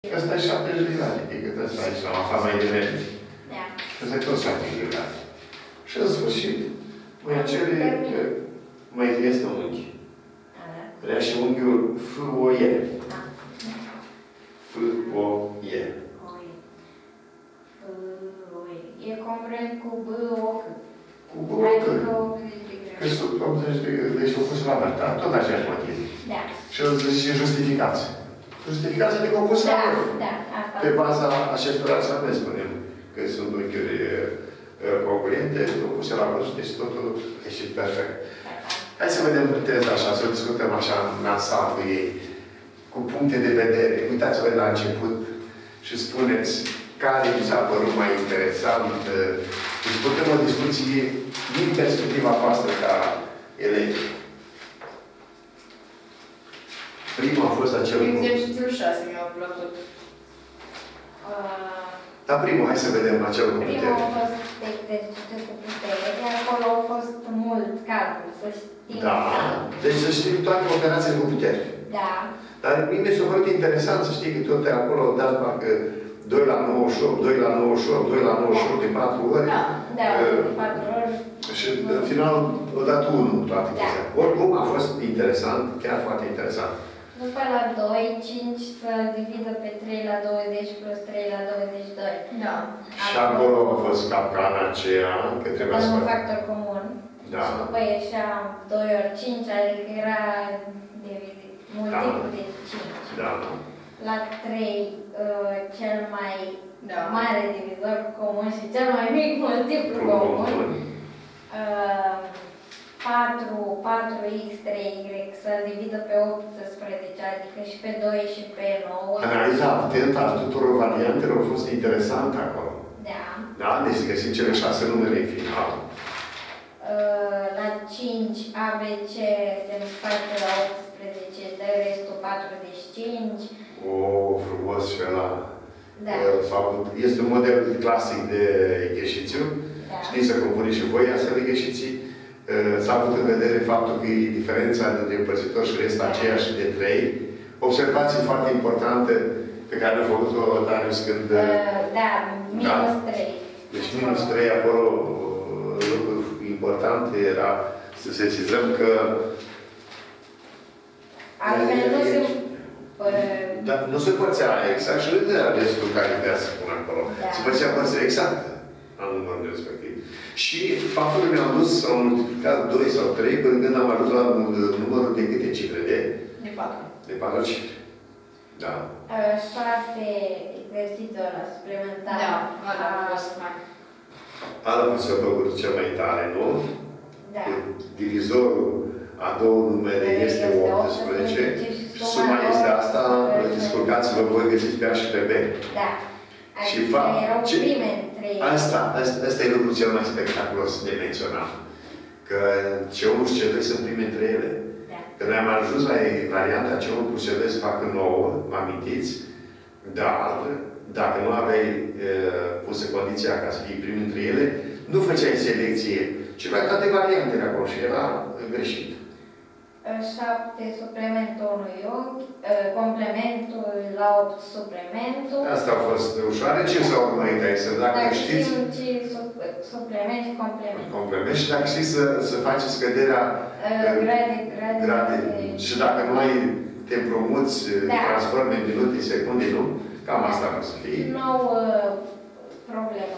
Ăsta e 70 de grade, decât ăsta aici, la mafa mai devreme. Da. Ăsta e tot 70 de grade. Și în sfârșit, mai cere, mai este un unghi. Vrea și unghiul F-O-E. F-O-E. E congruent cu B-O-H. Cu B-O-H. Că sub 80 de grade, deci o pus la verta, tot aceeași motiv. Da. Și îl zice justificație. Justificația de compus la vârf. Da, asta. Pe baza acestor raționamente spunem că sunt unghiuri congruente, opuse la vârf, deci totul ieșit perfect. Hai să vedem teza așa, să o discutăm așa în ansamblu ei, cu puncte de vedere. Uitați-vă la început și spuneți care vi s-a părut mai interesant. Deci putem o discuție din perspectiva voastră ca elevi. Primul a fost acel... Exercițiul 6 mi-a plăcut. Dar primul, hai să vedem acel cu putere. Primul a fost exercițiul cu putere, de acolo a fost mult calcul, să știm. Da. Deci să știm toate operațiile cu putere. Da. Dar mie mi s-a părut interesant să știi că tot acolo au dat parcă 2 la 98, 2 la 98, 2 la 98 de 4 ori. Da, de 4 ori. Și în final au dat 1 toate chestia. Oricum a fost interesant, chiar foarte interesant. După la 2, 5 să dividă pe 3 la 20 plus 3 la 22. Da. Și acolo a fost capcana aceea, că trebuia să... un factor comun. Da. Și după ieșea 2 ori 5, adică era multiplu de 5. Da. La 3, cel mai mare divizor comun și cel mai mic multiplu comun. 4x 3y să-l dividă pe 18, adică și pe 2 și pe 9. Analiza atentă a tuturor variantelor a fost interesantă acolo. Da. Da? Deci găsim cele 6 numere în final. La 5, ABC se împarte la 18, dă restul 45. O, frumos și ăla. Da. Este un model clasic de exercițiu. Da. Știți să compuneți și voi astfel de exerciții. S-a avut în vedere faptul că diferența dintre împărțitor și rest aceeași de 3. Observație foarte importantă pe care a făcut-o Darius când... Da, minus 3. Deci minus 3 acolo, lucru important era să sesizăm că... Altfel nu se... Dar nu se părțea exact și nu era restul care trebuia să pun acolo. Se părțea părțile exactă al numărului respectiv. Și faptul că mi-am dus, s-au multiplicat 2 sau 3 până când am ajuns la numărul de câte cifre? De 4. De 4 cifre. Da. 6 exercițiul ăla suplimentar. Da, ăla a fost mai. Ala mi s-a făcut cel mai tare, nu? Da. Divizorul a două numere este 18 și suma este asta, descurcați-vă voi, găsiți pe A și pe B. Da. Și fapt, asta e lucrul cel mai spectaculos de menționat. Că C1 și C2 sunt prime între ele. Da. Că noi am ajuns la varianta C1 plus C2 să facă 9, mă amintiți? Dar, dacă nu aveai pusă condiția ca să fii prim între ele, nu făceai selecție, ci aveai toate variantele acolo și era greșit. 7 suplimentul unui unghi, complementul la 8 suplimentul. Asta a fost ușoară. Ce s-a urmărit aici? Dacă știți... Supliment și complement. Complement și dacă știți să faceți scăderea grade. Și dacă nu ai te împrumuți, transforme în minute, secunde, nu? Cam asta va să fie. Nou problemă.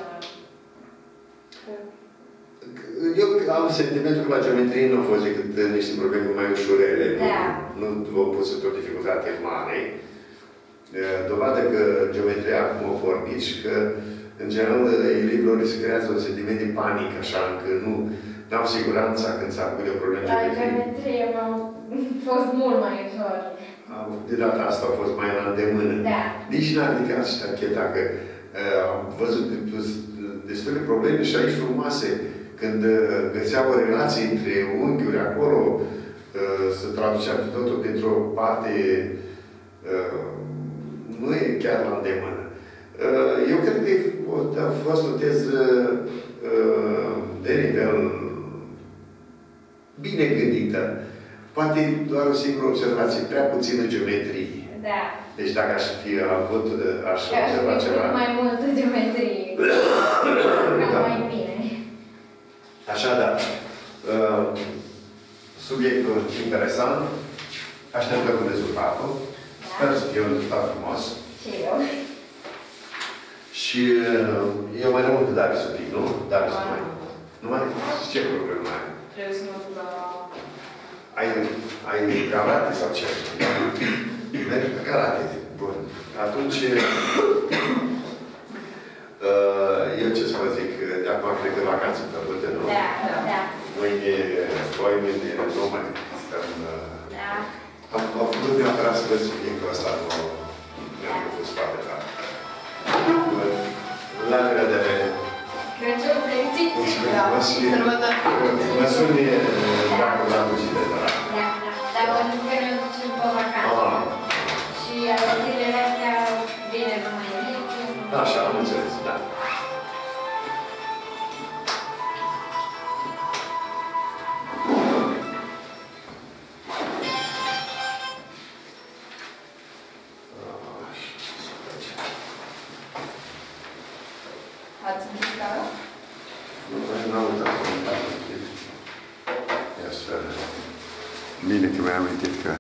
Eu am sentimentul că la geometrie nu au fost decât niște probleme mai ușurele. Da. Nu v-au pus o dificultate mare. Dovadă că geometria acum a pornit și că, în general, elevilor se creează un sentiment de panică, așa, încă nu au siguranța când s-a pus o problemă La geometrie a fost mult mai ușor. De data asta a fost mai la îndemână. Da. Nici n-a ridicat și ancheta, că am văzut destule probleme și aici frumoase. Când găseau o relație între unghiuri acolo, se traducea totul dintr-o parte, nu e chiar la îndemână. Eu cred că a fost o teză de nivel bine gândită. Poate doar o singură observație, prea puțină geometrie. Da. Deci dacă aș fi avut, aș observa Aș fi ceva. mai multă geometrie. Ca mai bine. Așadar, subiectul interesant, așteptăm rezultatul. Sper să fie un rezultat frumos. Și eu. Și eu mai rămân cu Darius un pic, nu? Darius mai. Nu mai? Ce lucruri nu mai? Trebuie să mă duc la... Ai karate sau ce? Mergi pe karate. Bun. Atunci, eu ce să vă zic, de acum cred că vacanțe plăcute, nu? Da, da. Mâine, nu mai stăm... Da. Am făcut neapărat să văd subiectul ăsta, nu mi-am fost foarte tare. La revedere! Crăciun fericit! Mă suni dacă v-am ducit de la... Da, da. Dar pentru că ne ducem pe vacanță. Și zilele astea vine numai mic. Așa, am înțeles, da. Ați închis cara? Nu am uitat. Ia să vedem. Bine că mi-am amintit că...